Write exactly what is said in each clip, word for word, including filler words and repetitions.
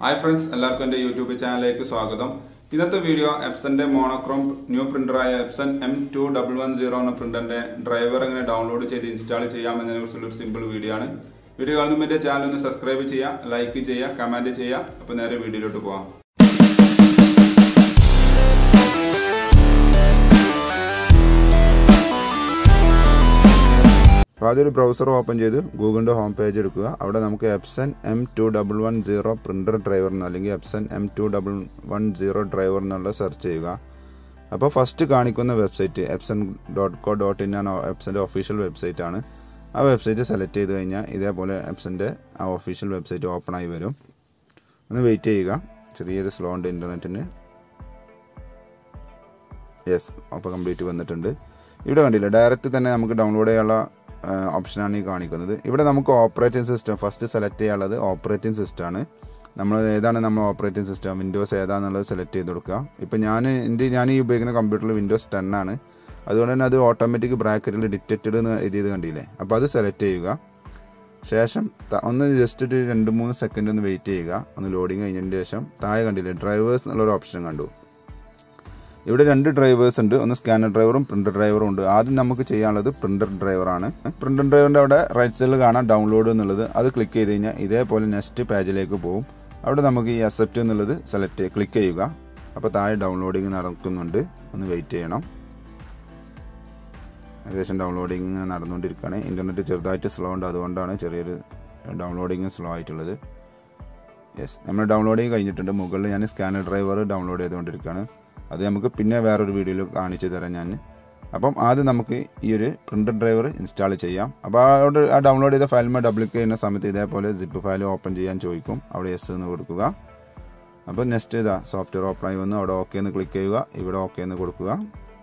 Hi friends, എല്ലാവർക്കും എൻ്റെ YouTube ചാനലിലേക്ക് സ്വാഗതം. ഇന്നത്തെ വീഡിയോ Epsonന്റെ മോണോക്രോം ന്യൂ പ്രിന്ററായ Epson M two one one zero എന്ന പ്രിന്ററിന്റെ ഡ്രൈവർ എങ്ങനെ ഡൗൺലോഡ് ചെയ്ത് ഇൻസ്റ്റാൾ ചെയ്യാമെന്നതിനെക്കുറിച്ചുള്ള ഒരു സിമ്പിൾ വീഡിയോ ആണ്. വീഡിയോ കാണുമ്പോൾ എൻ്റെ ചാനൽ ഒന്ന് സബ്സ്ക്രൈബ് ചെയ്യുക, ലൈക്ക് ചെയ്യുക, കമന്റ് ചെയ്യുക. അപ്പോൾ നേരെ വീഡിയോയിലോട്ട് പോകാം. ആദ്യം ഒരു ബ്രൗസർ ഓപ്പൺ ചെയ്ത് ഗൂഗിളിന്റെ ഹോം പേജ് എടുക്കുക. അവിടെ നമുക്ക് Epson M two one one zero പ്രിന്റർ ഡ്രൈവർ എന്ന് അല്ലെങ്കിൽ Epson M two one one zero driver എന്നുള്ള സെർച്ച് ചെയ്യുക. അപ്പോൾ ഫസ്റ്റ് കാണിക്കുന്ന website epson dot co dot in ആണ് Epsonന്റെ ഒഫീഷ്യൽ വെബ്സൈറ്റ് ആണ്. ആ വെബ്സൈറ്റ് സെലക്ട് ചെയ്ത് കഴിഞ്ഞാൽ ഇതേപോലെ Epsonന്റെ ആ ഒഫീഷ്യൽ വെബ്സൈറ്റ് ഓപ്പൺ ആയി വരും. ഒന്ന് വെയിറ്റ് ചെയ്യുക, ചെറിയൊരു സ്ലോ ഉണ്ട് ഇന്റർനെറ്റിന്. യെസ്, അപ്പോൾ കംപ്ലീറ്റ് വന്നിട്ടുണ്ട്. ഇവിടെ കണ്ടില്ല, ഡയറക്റ്റ് തന്നെ നമുക്ക് ഡൗൺലോഡ് ചെയ്യാനുള്ള ഓപ്ഷനാണ് ഈ കാണിക്കുന്നത്. ഇവിടെ നമുക്ക് ഓപ്പറേറ്റിംഗ് സിസ്റ്റം ഫസ്റ്റ് സെലക്ട് ചെയ്യാനുള്ളത് ഓപ്പറേറ്റിംഗ് സിസ്റ്റം ആണ്. നമ്മൾ ഏതാണ് നമ്മൾ ഓപ്പറേറ്റിംഗ് സിസ്റ്റം, വിൻഡോസ് ഏതാണെന്നുള്ളത് സെലക്ട് ചെയ്ത് കൊടുക്കുക. ഇപ്പം ഞാൻ എൻ്റെ ഞാൻ ഈ ഉപയോഗിക്കുന്ന കമ്പ്യൂട്ടറിൽ വിൻഡോസ് ടെൻ ആണ്. അതുകൊണ്ട് തന്നെ അത് ഓട്ടോമാറ്റിക് ബ്രാക്കറ്റിൽ ഡിറ്റക്റ്റഡ് എന്ന് എഴുതിയത് കണ്ടില്ലേ, അപ്പോൾ അത് സെലക്ട് ചെയ്യുക. ശേഷം ഒന്ന് ജസ്റ്റ് ഒരു രണ്ട് മൂന്ന് സെക്കൻഡ് ഒന്ന് വെയിറ്റ് ചെയ്യുക. ഒന്ന് ലോഡിങ് കഴിഞ്ഞതിന് ശേഷം താഴെ കണ്ടില്ലേ ഡ്രൈവേഴ്സ് എന്നുള്ളൊരു ഓപ്ഷൻ കണ്ടു. ഇവിടെ രണ്ട് ഡ്രൈവേഴ്സ് ഉണ്ട്, ഒന്ന് സ്കാനർ ഡ്രൈവറും പ്രിന്റർ ഡ്രൈവറും ഉണ്ട്. ആദ്യം നമുക്ക് ചെയ്യാനുള്ളത് പ്രിന്റർ ഡ്രൈവറാണ്. പ്രിന്റർ ഡ്രൈവറിൻ്റെ അവിടെ റൈറ്റ് സൈഡിൽ കാണാം ഡൗൺലോഡ് എന്നുള്ളത്. അത് ക്ലിക്ക് ചെയ്ത് കഴിഞ്ഞാൽ ഇതേപോലെ നെക്സ്റ്റ് പേജിലേക്ക് പോകും. അവിടെ നമുക്ക് ഈ അക്സെപ്റ്റ് എന്നുള്ളത് സെലക്ട് ക്ലിക്ക് ചെയ്യുക. അപ്പോൾ താഴെ ഡൗൺലോഡിങ് നടക്കുന്നുണ്ട്, ഒന്ന് വെയിറ്റ് ചെയ്യണം. ഏകദേശം ഡൗൺലോഡിങ് നടന്നുകൊണ്ടിരിക്കുകയാണ്. ഇൻ്റർനെറ്റ് ചെറുതായിട്ട് സ്ലോ ഉണ്ട്, അതുകൊണ്ടാണ് ചെറിയൊരു ഡൗൺലോഡിങ് സ്ലോ ആയിട്ടുള്ളത്. യെസ്, നമ്മൾ ഡൗൺലോഡിങ് കഴിഞ്ഞിട്ടുണ്ട്. മുകളിൽ ഞാൻ സ്കാനർ ഡ്രൈവർ ഡൗൺലോഡ് ചെയ്തുകൊണ്ടിരിക്കുകയാണ്. അത് നമുക്ക് പിന്നെ വേറൊരു വീഡിയോയിൽ കാണിച്ചു തരാം ഞാൻ. അപ്പം ആദ്യം നമുക്ക് ഈ ഒരു പ്രിന്റർ ഡ്രൈവർ ഇൻസ്റ്റാൾ ചെയ്യാം. അപ്പോൾ അവിടെ ആ ഡൗൺലോഡ് ചെയ്ത ഫയലിൽ ഡബിൾ ക്ലിക്ക് ചെയ്യുന്ന സമയത്ത് ഇതേപോലെ സിപ്പ് ഫയൽ ഓപ്പൺ ചെയ്യാൻ ചോദിക്കും. അവിടെ യെസ് എന്ന് കൊടുക്കുക. അപ്പോൾ നെക്സ്റ്റ് ഇതാ സോഫ്റ്റ്വെയർ ഓപ്പൺ ആയി വന്നു. അവിടെ ഓക്കെ എന്ന് ക്ലിക്ക് ചെയ്യുക. ഇവിടെ ഓക്കെ എന്ന് കൊടുക്കുക.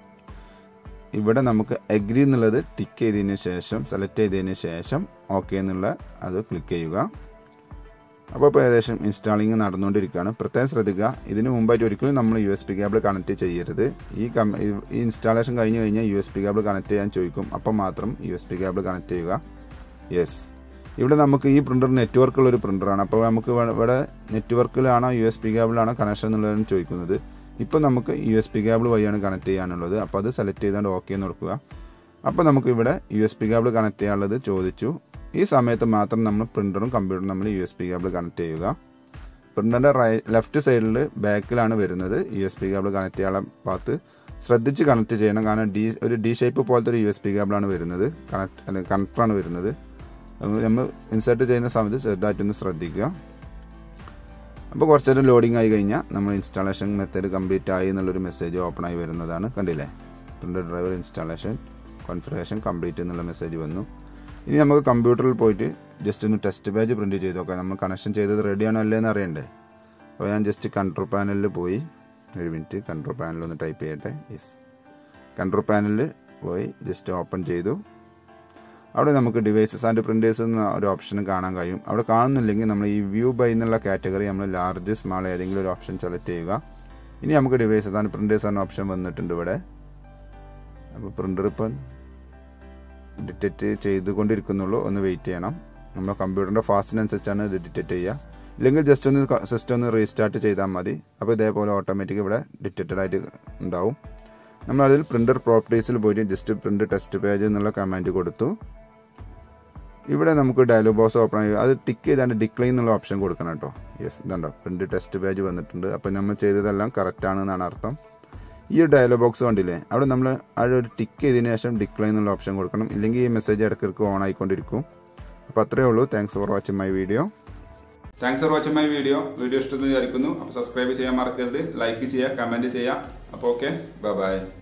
ഇവിടെ നമുക്ക് അഗ്രി എന്നുള്ളത് ടിക്ക് ചെയ്തതിന് ശേഷം സെലക്ട് ചെയ്തതിന് ശേഷം ഓക്കെ എന്നുള്ള അത് ക്ലിക്ക് ചെയ്യുക. അപ്പോൾ ഇപ്പോൾ ഏകദേശം ഇൻസ്റ്റാളിങ് നടന്നുകൊണ്ടിരിക്കുകയാണ്. പ്രത്യേകം ശ്രദ്ധിക്കുക, ഇതിന് മുമ്പായിട്ട് ഒരിക്കലും നമ്മൾ U S B cable connect ചെയ്യരുത്. ഈ കം ഈ ഇൻസ്റ്റാളേഷൻ കഴിഞ്ഞ് കഴിഞ്ഞാൽ U S B cable connect ചെയ്യാൻ ചോദിക്കും. അപ്പം മാത്രം U S B cable connect ചെയ്യുക. യെസ്, ഇവിടെ നമുക്ക് ഈ പ്രിൻ്റർ നെറ്റ്വർക്കുള്ളൊരു പ്രിൻ്ററാണ്. അപ്പോൾ നമുക്ക് ഇവിടെ നെറ്റ്വർക്കിലാണോ യു എസ് പി കേബിളാണോ കണക്ഷൻ എന്നുള്ളതാണ് ചോദിക്കുന്നത്. ഇപ്പോൾ നമുക്ക് യു എസ് പി കേബിൾ വഴിയാണ് കണക്ട് ചെയ്യാനുള്ളത്. അപ്പോൾ അത് സെലക്ട് ചെയ്തുകൊണ്ട് ഓക്കെ എന്ന് കൊടുക്കുക. അപ്പോൾ നമുക്ക് ഇവിടെ U S B cable connect ചെയ്യാനുള്ളത് ചോദിച്ചു. ഈ സമയത്ത് മാത്രം നമ്മൾ പ്രിൻ്ററും കമ്പ്യൂട്ടറും നമ്മൾ U S B cable connect ചെയ്യുക. പ്രിൻ്ററിൻ്റെ റൈ ലെഫ്റ്റ് സൈഡിൽ ബാക്കിലാണ് വരുന്നത് U S B cable connect ചെയ്യാനുള്ള ഭാഗത്ത്. ശ്രദ്ധിച്ച് കണക്ട് ചെയ്യണം, കാരണം ഡി ഒരു ഡി ഷേപ്പ് പോലത്തെ ഒരു യു എസ് പി കേബിളാണ് വരുന്നത്, കണക്ട് അല്ലെങ്കിൽ കണക്ടറാണ് വരുന്നത്. നമ്മൾ ഇൻസേർട്ട് ചെയ്യുന്ന സമയത്ത് ചെറുതായിട്ടൊന്ന് ശ്രദ്ധിക്കുക. അപ്പോൾ കുറച്ച് നേരം ലോഡിങ് ആയി കഴിഞ്ഞാൽ നമ്മൾ ഇൻസ്റ്റാളേഷൻ മെത്തേഡ് കംപ്ലീറ്റ് ആയി എന്നുള്ളൊരു മെസ്സേജ് ഓപ്പൺ ആയി വരുന്നതാണ്. കണ്ടില്ലേ, printer driver installation configuration complete എന്നുള്ള മെസ്സേജ് വന്നു. ഇനി നമുക്ക് കമ്പ്യൂട്ടറിൽ പോയിട്ട് ജസ്റ്റ് ഒന്ന് ടെസ്റ്റ് പേജ് പ്രിൻറ്റ് ചെയ്ത് നോക്കാം. നമ്മൾ കണക്ഷൻ ചെയ്തത് റെഡിയാണോ അല്ലേ എന്ന് അറിയണ്ടേ. അപ്പോൾ ഞാൻ ജസ്റ്റ് കൺട്രോൾ പാനലിൽ പോയി ഒരു മിനിറ്റ് കൺട്രോൾ പാനലിൽ ഒന്ന് ടൈപ്പ് ചെയ്യട്ടെ. യെസ്, കൺട്രോൾ പാനലിൽ പോയി ജസ്റ്റ് ഓപ്പൺ ചെയ്തു. അവിടെ നമുക്ക് ഡിവൈസസ് ആൻഡ് പ്രിൻറ്റേഴ്സ് എന്ന ഒരു ഓപ്ഷൻ കാണാൻ കഴിയും. അവിടെ കാണുന്നില്ലെങ്കിൽ നമ്മൾ ഈ വ്യൂ ബൈ എന്നുള്ള കാറ്റഗറി നമ്മൾ ലാർജ് സ്മാൾ ഏതെങ്കിലും ഒരു ഓപ്ഷൻ സെലക്ട് ചെയ്യുക. ഇനി നമുക്ക് ഡിവൈസസ് ആൻഡ് പ്രിൻറ്റേഴ്സ് എന്ന ഓപ്ഷൻ വന്നിട്ടുണ്ട് ഇവിടെ. അപ്പോൾ പ്രിൻ്റർ ഇപ്പം ഡിറ്റക്റ്റ് ചെയ്തുകൊണ്ടിരിക്കുന്നുള്ളൂ, ഒന്ന് വെയിറ്റ് ചെയ്യണം. നമ്മുടെ കമ്പ്യൂട്ടറിൻ്റെ ഫാസ്റ്റിനനുസരിച്ചാണ് ഇത് ഡിറ്റക്റ്റ് ചെയ്യുക. ഇല്ലെങ്കിൽ ജസ്റ്റ് ഒന്ന് സിസ്റ്റം ഒന്ന് റീസ്റ്റാർട്ട് ചെയ്താൽ മതി. അപ്പോൾ ഇതേപോലെ ഓട്ടോമാറ്റിക് ഇവിടെ ഡിറ്റക്റ്റഡ് ആയിട്ട് ഉണ്ടാവും. നമ്മളതിൽ പ്രിൻ്റർ പ്രോപ്പർട്ടീസിൽ പോയിട്ട് ജസ്റ്റ് പ്രിൻ്റ് ടെസ്റ്റ് പേജ് എന്നുള്ള കമാൻഡ് കൊടുത്തു. ഇവിടെ നമുക്ക് ഡയലോഗ് ബോക്സ് ഓപ്പൺ ആയി അത് ടിക്ക് ചെയ്താണ്ട് ഡിക്ലൈൻ എന്നുള്ള ഓപ്ഷൻ കൊടുക്കണം കേട്ടോ. യെസ്, ഇതുണ്ടോ പ്രിൻ്റ് ടെസ്റ്റ് പേജ് വന്നിട്ടുണ്ട്. അപ്പോൾ നമ്മൾ ചെയ്തതെല്ലാം കറക്റ്റാണെന്നാണ് അർത്ഥം. ഈ ഒരു ഡയലോഗ് ബോക്സ് കണ്ടില്ലേ, അവിടെ നമ്മൾ ആ ഒരു ടിക്ക് ചെയ്തതിന് ശേഷം ഡിക്ലൈൻ എന്നുള്ള ഓപ്ഷൻ കൊടുക്കണം. ഇല്ലെങ്കിൽ ഈ മെസ്സേജ് ഇടയ്ക്കിടയ്ക്ക് ഓൺ ആയിക്കൊണ്ടിരിക്കും. അപ്പോൾ അത്രയേ ഉള്ളൂ. Thanks for watching my video. Thanks for watching my video. Video ഇഷ്ടമെന്ന് വിചാരിക്കുന്നു. അപ്പോൾ സബ്സ്ക്രൈബ് ചെയ്യാൻ മറക്കരുത്, ലൈക്ക് ചെയ്യുക, കമൻറ്റ് ചെയ്യുക. അപ്പോൾ ഓക്കെ, ബൈ ബൈ.